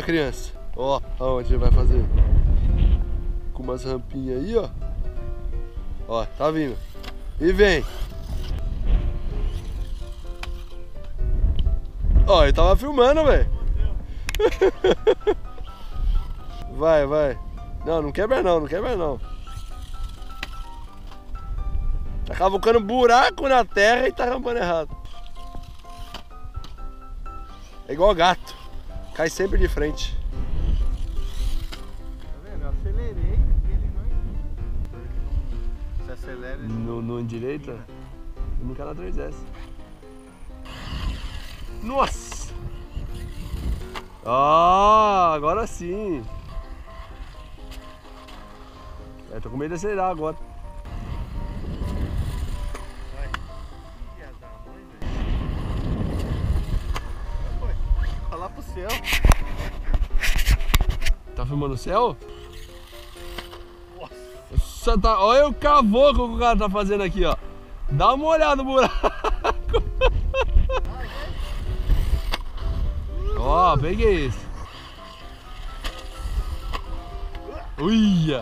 criança. Ó, aonde ele vai fazer. Com umas rampinhas aí, ó. Ó, tá vindo. E vem. Ó, ele tava filmando, velho. Vai, vai. Não, não quebra não, não quebra não. Tá cavocando buraco na terra e tá rampando errado. É igual gato. Cai sempre de frente. Tá vendo? Eu acelerei e ele não... Se acelera ele no direita? No canal 3S. Nossa! Ah, agora sim! É, tô com medo de acelerar agora. Vai. Filha da mãe, velho. Vai lá pro céu. Tá filmando o céu? Nossa. Tá... Olha o cavoco que o cara tá fazendo aqui, ó. Dá uma olhada no buraco. Ó, peguei esse. Uia!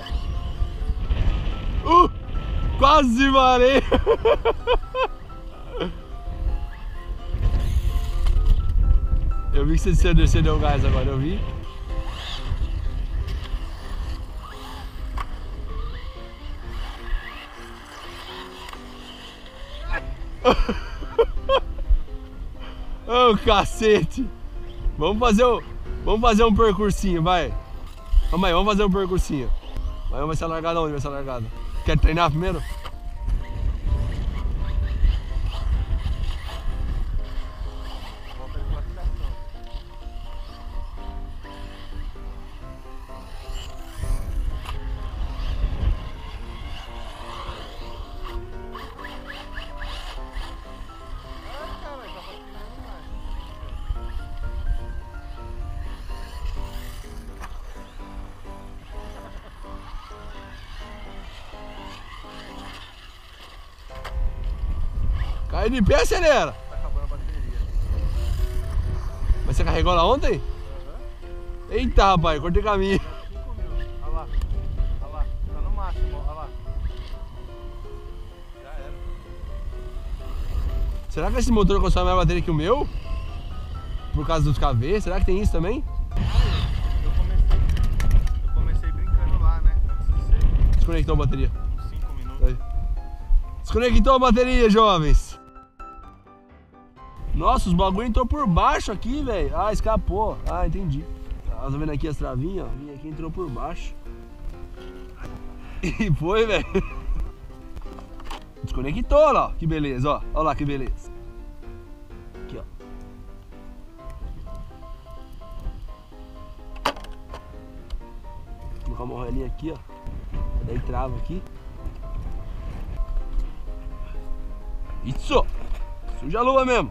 Quase varei! Eu vi que você deu gás agora, eu vi. Ô, cacete! Vamos fazer um percursinho, vai. Vamos aí, vamos fazer um percursinho. Mas vai ser largada onde vai ser largada? Quer treinar primeiro? Volta de classificação. Ah, cara, já tá treinando mais. Cai de pé, acelera. Tá acabando a bateria. Mas você carregou ela ontem? Eita, rapaz, cortei caminho. 5.000. Olha lá. Olha lá. Tá no máximo, olha lá. Já era. Será que esse motor consome mais bateria que o meu? Por causa dos KV? Será que tem isso também? Eu comecei brincando lá, né? Antes de ser. Desconectou a bateria. Uns 5 minutos. Aí. Desconectou a bateria, jovens. Nossa, os bagulho entrou por baixo aqui, velho. Ah, escapou. Ah, entendi. Tá vendo aqui as travinhas, ó? Vim aqui, entrou por baixo. E foi, velho. Desconectou lá, ó. Que beleza, ó. Olha lá que beleza. Aqui, ó. Vou colocar uma roelinha aqui, ó. Daí trava aqui. Isso! Suja a luva mesmo.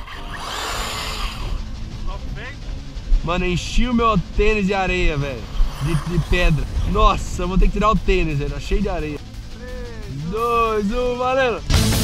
Mano, enchi o meu tênis de areia, velho. De pedra. Nossa, eu vou ter que tirar o tênis, velho. Tá cheio de areia. 3, 2, 1, valendo!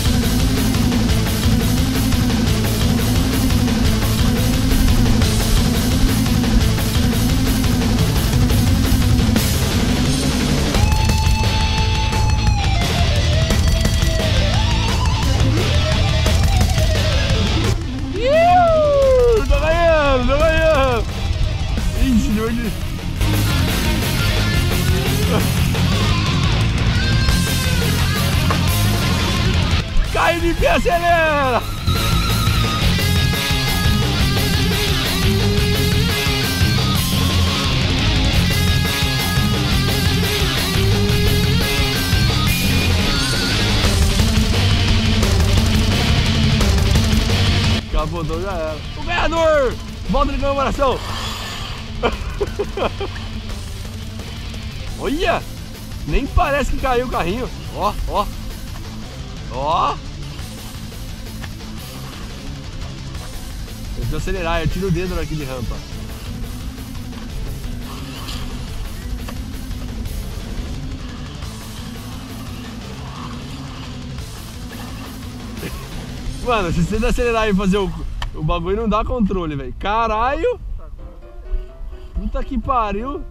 Cai de pé, acelera! Capotou, já era. O ganhador! Volta de comemoração! Olha! Nem parece que caiu o carrinho. Ó, ó. Ó. Eu vou acelerar, eu tiro o dedo aqui de rampa. Mano, se você acelerar e fazer o bagulho, não dá controle, velho. Caralho! Puta que pariu.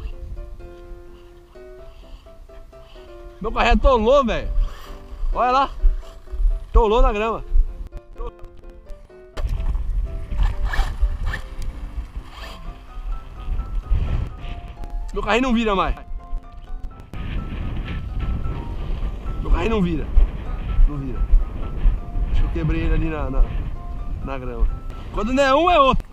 Meu carrinho atolou, velho. Olha lá. Atolou na grama. Meu carrinho não vira mais. Meu carrinho não vira. Não vira. Acho que eu quebrei ele ali na grama. Quando não é um, é outro.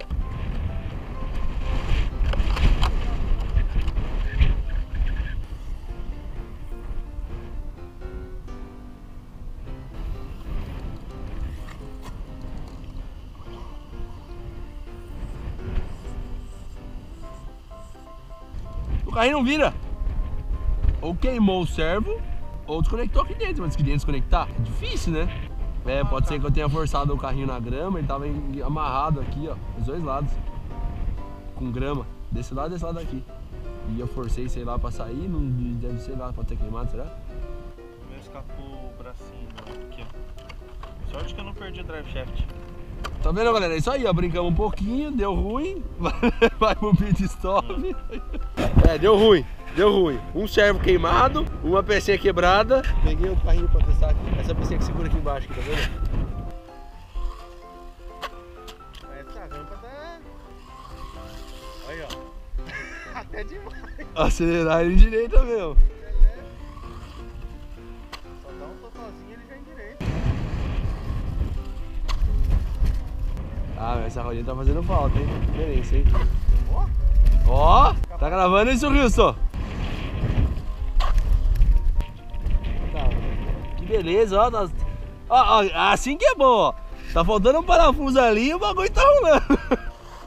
O carrinho não vira. Ou queimou o servo, ou desconectou aqui dentro. Mas que dentro desconectar é difícil, né? É, pode ser que eu tenha forçado o carrinho na grama. Ele tava amarrado aqui, ó, os dois lados, com grama, desse lado e desse lado aqui. E eu forcei, sei lá, pra sair. Não deve ser lá, pode ter queimado, será? Meu escapou o bracinho aqui, ó. Sorte que eu não perdi o drive shaft. Tá vendo, galera? É isso aí, ó. Brincamos um pouquinho, deu ruim. Vai pro pit stop. É, deu ruim. Deu ruim. Um servo queimado, uma pecinha quebrada. Peguei outro carrinho pra testar aqui. Essa pecinha que segura aqui embaixo, aqui, tá vendo? Essa rampa tá... Aí, ó. Até demais. Acelerar ele direita mesmo. Só dá um totozinho e ele já endireita. Ah, mas essa rodinha tá fazendo falta, hein? Diferença, hein? Ó. Ó, tá gravando isso, Wilson? Tá. Que beleza, ó. Tá... Ó, assim que é bom, ó. Tá faltando um parafuso ali e o bagulho tá rolando.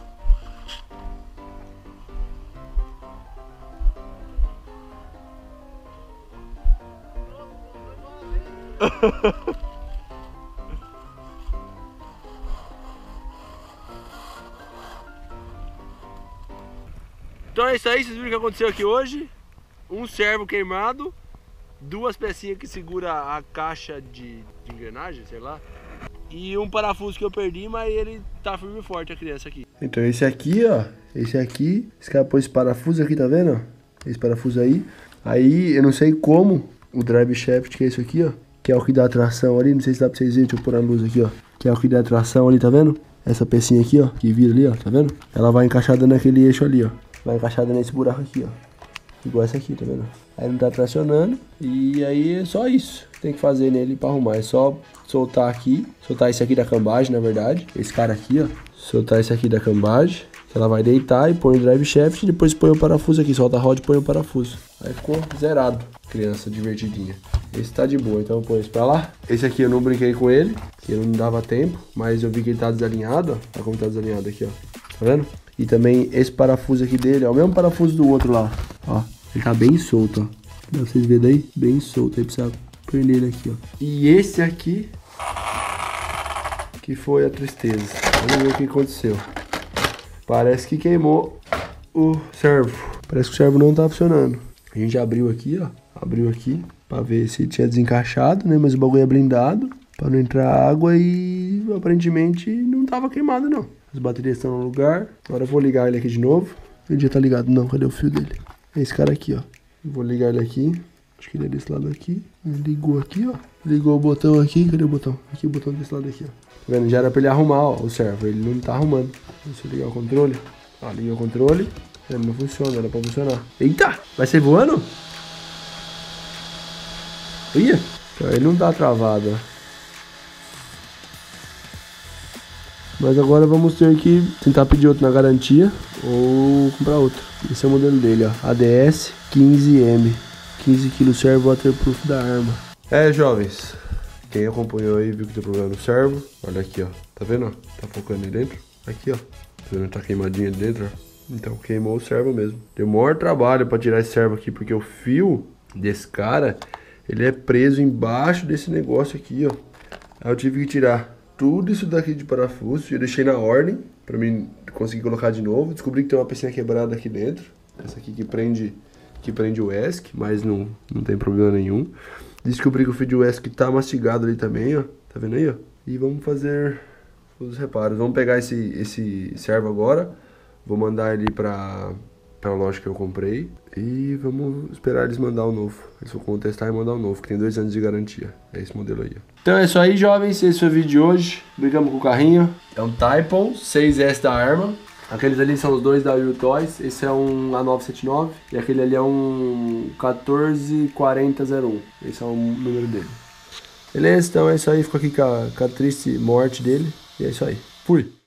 Então é isso aí, vocês viram o que aconteceu aqui hoje. Um servo queimado, duas pecinhas que segura a caixa de engrenagem, sei lá. E um parafuso que eu perdi, mas ele tá firme e forte, a criança aqui. Então esse aqui, ó, esse aqui, escapou esse parafuso aqui, tá vendo? Esse parafuso aí. Aí, eu não sei como, o drive shaft, que é isso aqui, ó, que é o que dá tração ali, não sei se dá pra vocês verem, deixa eu pôr a luz aqui, ó. Que é o que dá tração ali, tá vendo? Essa pecinha aqui, ó, que vira ali, ó, tá vendo? Ela vai encaixada naquele eixo ali, ó. Vai encaixada nesse buraco aqui, ó. Igual essa aqui, tá vendo? Aí não tá tracionando. E aí é só isso que tem que fazer nele pra arrumar. É só soltar aqui. Soltar esse aqui da cambagem, na verdade. Esse cara aqui, ó. Soltar esse aqui da cambagem. Que ela vai deitar e põe o drive shaft. E depois põe o parafuso aqui. Solta a roda e põe o parafuso. Aí ficou zerado. Criança divertidinha. Esse tá de boa, então eu ponho esse pra lá. Esse aqui eu não brinquei com ele, que não dava tempo. Mas eu vi que ele tá desalinhado, ó. Olha como tá desalinhado aqui, ó. Tá vendo? E também esse parafuso aqui dele, ó, o mesmo parafuso do outro lá, ó. Ele tá bem solto, ó. Dá pra vocês verem daí? Bem solto, aí precisa prender ele aqui, ó. E esse aqui, que foi a tristeza. Vamos ver o que aconteceu. Parece que queimou o servo. Parece que o servo não tá funcionando. A gente abriu aqui, ó. Abriu aqui, pra ver se tinha desencaixado, né? Mas o bagulho é blindado, pra não entrar água e aparentemente não tava queimado, não. As baterias estão no lugar. Agora eu vou ligar ele aqui de novo. Ele já tá ligado. Não, cadê o fio dele? É esse cara aqui, ó. Eu vou ligar ele aqui. Acho que ele é desse lado aqui. Ele ligou aqui, ó. Ligou o botão aqui. Cadê o botão? Aqui o botão desse lado aqui, ó. Tá vendo? Já era pra ele arrumar, ó, o servo. Ele não tá arrumando. Deixa eu ligar o controle. Ó, liguei o controle. Ele não funciona, era pra funcionar. Eita! Vai ser voando? Ia! Então, ele não tá travado, ó. Mas agora vamos ter que tentar pedir outro na garantia ou comprar outro. Esse é o modelo dele, ó. ADS 15M. 15 kg servo waterproof da Arma. É, jovens. Quem acompanhou aí viu que tem problema no servo. Olha aqui, ó. Tá vendo? Tá focando aí dentro. Aqui, ó. Tá vendo? Tá queimadinho ali dentro, ó. Então queimou o servo mesmo. Deu maior trabalho pra tirar esse servo aqui, porque o fio desse cara, ele é preso embaixo desse negócio aqui, ó. Aí eu tive que tirar tudo isso daqui de parafuso. Eu deixei na ordem pra mim conseguir colocar de novo. Descobri que tem uma pecinha quebrada aqui dentro. Essa aqui que prende o ESC, mas não tem problema nenhum. Descobri que o fio de ESC tá mastigado ali também, ó. Tá vendo aí, ó? E vamos fazer os reparos. Vamos pegar esse servo agora. Vou mandar ele pra pela loja que eu comprei. E vamos esperar eles mandar o novo. Eles vão contestar e mandar o novo, que tem 2 anos de garantia. É esse modelo aí, ó. Então é isso aí, jovens. Esse foi o vídeo de hoje. Brincamos com o carrinho. É um Typon 6S da Arma. Aqueles ali são os dois da Will Toys. Esse é um A979 e aquele ali é um 144001. Esse é o número dele. Beleza? Então é isso aí. Fico aqui com a triste morte dele. E é isso aí. Fui!